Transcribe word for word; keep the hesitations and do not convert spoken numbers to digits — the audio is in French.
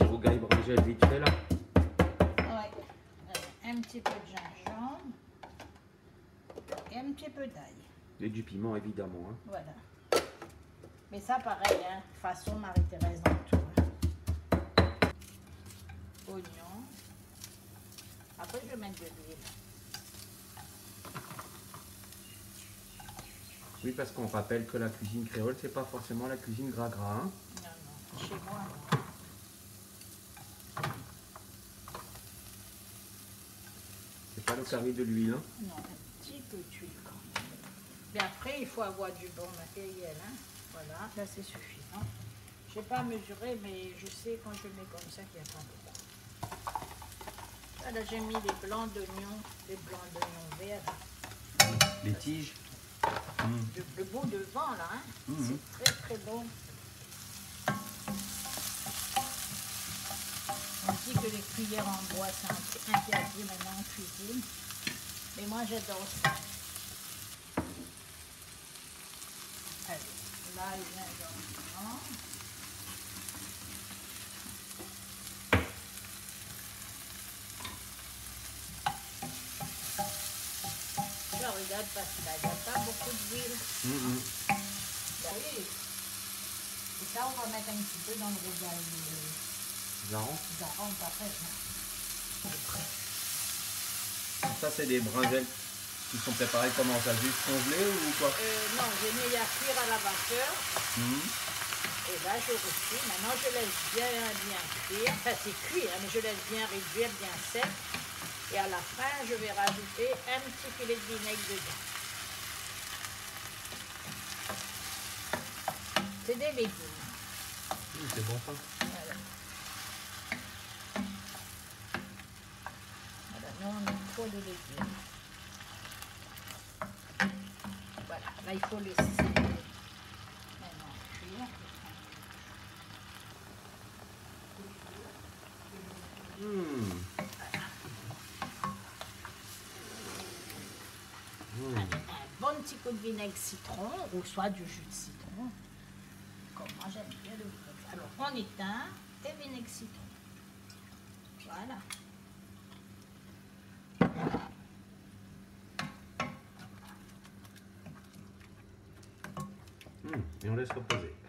sirop Gaïbrangel vite fait là. Ouais. Un petit peu de gingembre et un petit peu d'ail. Et du piment évidemment. Hein. Voilà. Mais ça pareil, hein, façon Marie-Thérèse dans tout. Hein. Oignon. Après je vais mettre de l'huile. Oui, parce qu'on rappelle que la cuisine créole, c'est pas forcément la cuisine gras-gras. Hein. Non, non, chez moi, non. C'est pas le carré de l'huile. Hein. Non, un petit peu d'huile quand même. Mais après, il faut avoir du bon matériel. Hein. Voilà, là c'est suffisant. Je n'ai pas mesuré, mais je sais quand je mets comme ça qu'il n'y a pas beaucoup. Là, j'ai mis les blancs d'oignons, les blancs d'oignons verts. Les tiges. Mmh. Le, le beau devant là, hein. Mmh. C'est très très bon. On dit que les cuillères en bois c'est interdit maintenant en cuisine, mais moi j'adore ça. Allez, là il vient dans je regarde parce qu'il n'y a pas beaucoup d'huile. Mmh. Ben oui. Et ça on va mettre un petit peu dans le régal. Zaran. Zaran, pas fait. Ça c'est des brinjelles qui sont préparées comment ça, juste congelées ou quoi? euh, Non, j'ai mis à cuire à la vapeur. Mmh. Et là je refais. Maintenant je laisse bien bien cuire. Enfin c'est cuit, hein, mais je laisse bien réduire, bien sec. Et à la fin, je vais rajouter un petit filet de vinaigre dedans. C'est des légumes. Mmh, c'est bon ça. Voilà. Voilà, nous on met trop de légumes. Voilà, là il faut laisser maintenant cuire. Mmh. Un petit coup de vinaigre citron ou soit du jus de citron. Comme moi j'aime bien le vinaigre. Alors on éteint et vinaigre citron. Voilà. Mmh. Et on laisse reposer.